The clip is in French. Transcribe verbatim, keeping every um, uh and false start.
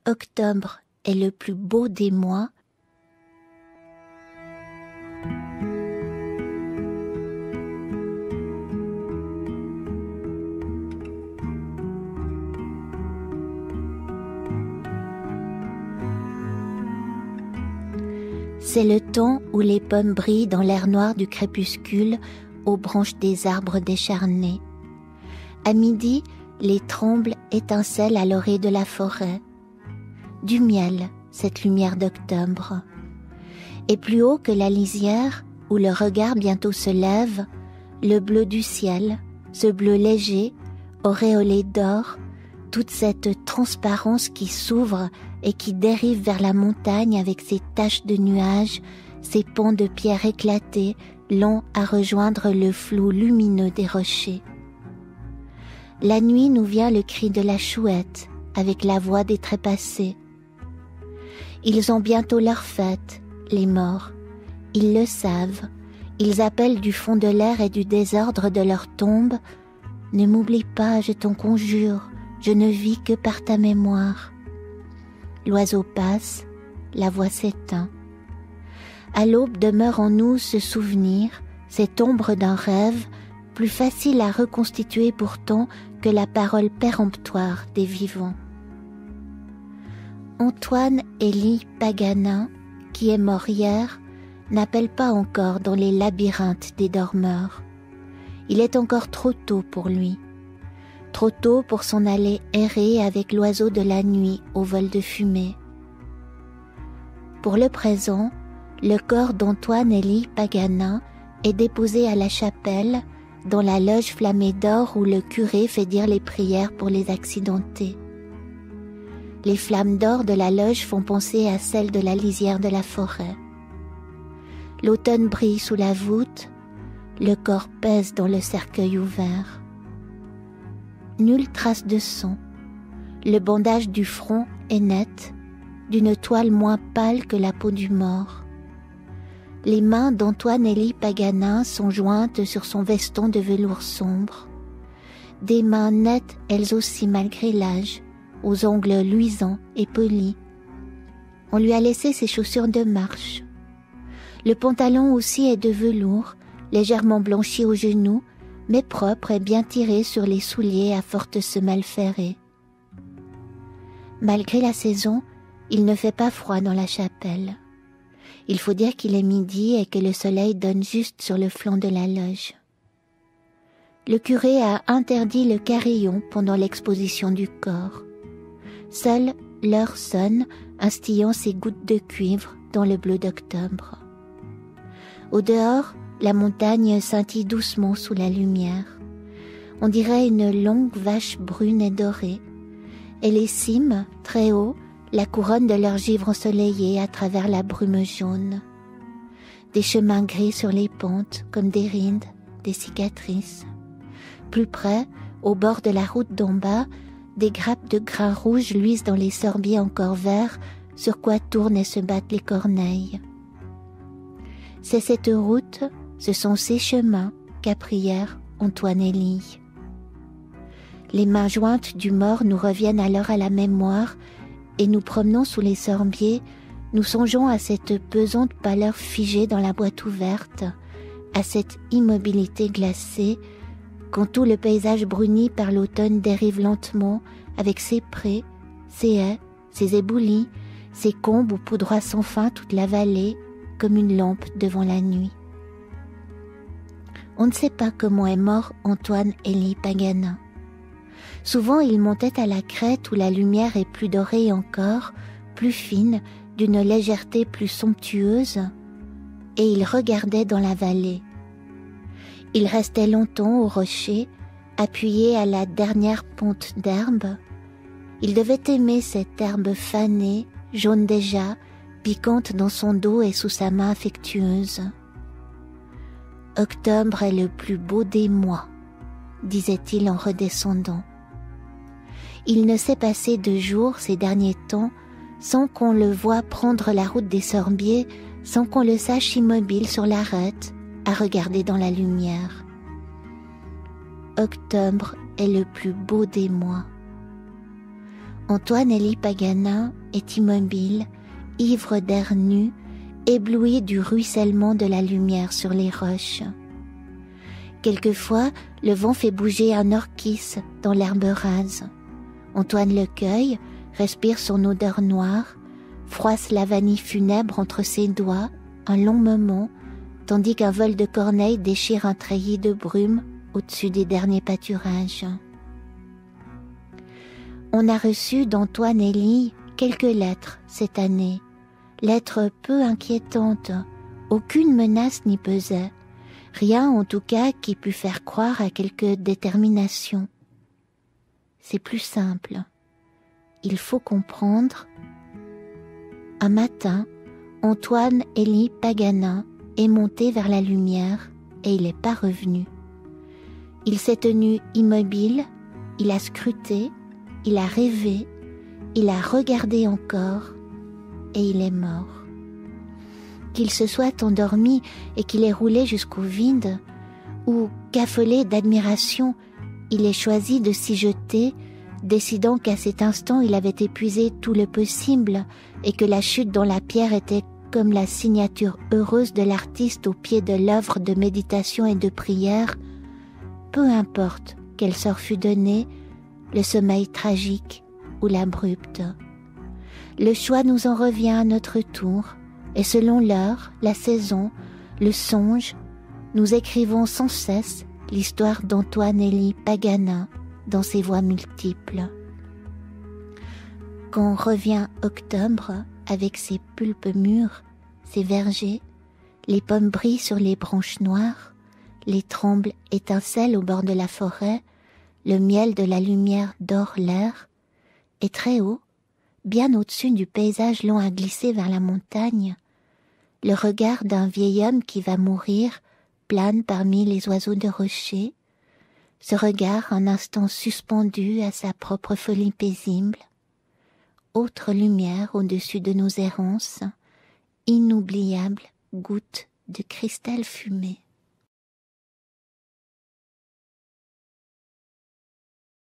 Octobre est le plus beau des mois. C'est le temps où les pommes brillent dans l'air noir du crépuscule aux branches des arbres décharnés. À midi, les trombles étincellent à l'orée de la forêt. Du miel, cette lumière d'octobre. Et plus haut que la lisière, où le regard bientôt se lève, le bleu du ciel, ce bleu léger, auréolé d'or, toute cette transparence qui s'ouvre et qui dérive vers la montagne avec ses taches de nuages, ses pans de pierre éclatés, longs à rejoindre le flou lumineux des rochers. La nuit nous vient le cri de la chouette, avec la voix des trépassés. Ils ont bientôt leur fête, les morts. Ils le savent. Ils appellent du fond de l'air et du désordre de leur tombe. Ne m'oublie pas, je t'en conjure, je ne vis que par ta mémoire. L'oiseau passe, la voix s'éteint. À l'aube demeure en nous ce souvenir, cette ombre d'un rêve, plus facile à reconstituer pourtant que la parole péremptoire des vivants. Antoine-Élie Paganin, qui est mort hier, n'appelle pas encore dans les labyrinthes des dormeurs. Il est encore trop tôt pour lui. Trop tôt pour s'en aller errer avec l'oiseau de la nuit au vol de fumée. Pour le présent, le corps d'Antoine-Élie Paganin est déposé à la chapelle, dans la loge flammée d'or où le curé fait dire les prières pour les accidentés. Les flammes d'or de la loge font penser à celles de la lisière de la forêt. L'automne brille sous la voûte, le corps pèse dans le cercueil ouvert. Nulle trace de sang. Le bandage du front est net, d'une toile moins pâle que la peau du mort. Les mains d'Antoine-Élie Paganin sont jointes sur son veston de velours sombre. Des mains nettes, elles aussi malgré l'âge, aux ongles luisants et polis. On lui a laissé ses chaussures de marche. Le pantalon aussi est de velours, légèrement blanchi aux genoux, mais propre et bien tiré sur les souliers à fortes semelles ferrées. Malgré la saison, il ne fait pas froid dans la chapelle. Il faut dire qu'il est midi et que le soleil donne juste sur le flanc de la loge. Le curé a interdit le carillon pendant l'exposition du corps. Seule l'heure sonne, instillant ses gouttes de cuivre dans le bleu d'octobre. Au dehors, la montagne scintille doucement sous la lumière. On dirait une longue vache brune et dorée. Et les cimes, très haut, la couronne de leur givre ensoleillée à travers la brume jaune. Des chemins gris sur les pentes, comme des rides, des cicatrices. Plus près, au bord de la route d'en bas, des grappes de grains rouges luisent dans les sorbiers encore verts, sur quoi tournent et se battent les corneilles. C'est cette route, ce sont ces chemins qu'a prière Antoine-Élie. Les mains jointes du mort nous reviennent alors à la mémoire, et nous promenons sous les sorbiers, nous songeons à cette pesante pâleur figée dans la boîte ouverte, à cette immobilité glacée, quand tout le paysage bruni par l'automne dérive lentement avec ses prés, ses haies, ses éboulis, ses combes où poudroie sans fin toute la vallée, comme une lampe devant la nuit. On ne sait pas comment est mort Antoine-Élie Paganin. Souvent il montait à la crête où la lumière est plus dorée encore, plus fine, d'une légèreté plus somptueuse, et il regardait dans la vallée. Il restait longtemps au rocher, appuyé à la dernière ponte d'herbe. Il devait aimer cette herbe fanée, jaune déjà, piquante dans son dos et sous sa main affectueuse. « Octobre est le plus beau des mois », disait-il en redescendant. Il ne s'est passé de jours ces derniers temps sans qu'on le voie prendre la route des sorbiers, sans qu'on le sache immobile sur l'arête, à regarder dans la lumière. Octobre est le plus beau des mois. Antoine-Élie Paganin est immobile, ivre d'air nu, ébloui du ruissellement de la lumière sur les roches. Quelquefois, le vent fait bouger un orchis dans l'herbe rase. Antoine le cueille, respire son odeur noire, froisse la vanille funèbre entre ses doigts un long moment, tandis qu'un vol de corneilles déchire un treillis de brume au-dessus des derniers pâturages. On a reçu d'Antoine-Élie quelques lettres cette année, lettres peu inquiétantes, aucune menace n'y pesait, rien en tout cas qui pût faire croire à quelque détermination. C'est plus simple. Il faut comprendre. Un matin, Antoine-Élie Paganin est monté vers la lumière et il n'est pas revenu. Il s'est tenu immobile, il a scruté, il a rêvé, il a regardé encore et il est mort. Qu'il se soit endormi et qu'il ait roulé jusqu'au vide, ou qu'affolé d'admiration, il ait choisi de s'y jeter, décidant qu'à cet instant il avait épuisé tout le possible et que la chute dans la pierre était comme la signature heureuse de l'artiste au pied de l'œuvre de méditation et de prière, peu importe quel sort fut donné, le sommeil tragique ou l'abrupte. Le choix nous en revient à notre tour, et selon l'heure, la saison, le songe, nous écrivons sans cesse l'histoire d'Antoine-Élie Paganin dans ses voix multiples. Quand revient octobre avec ses pulpes mûres, ses vergers, les pommes brillent sur les branches noires, les trembles étincellent au bord de la forêt, le miel de la lumière dore l'air, et très haut, bien au-dessus du paysage long à glisser vers la montagne, le regard d'un vieil homme qui va mourir plane parmi les oiseaux de rocher, ce regard un instant suspendu à sa propre folie paisible, autre lumière au-dessus de nos errances, inoubliable goutte de cristal fumé.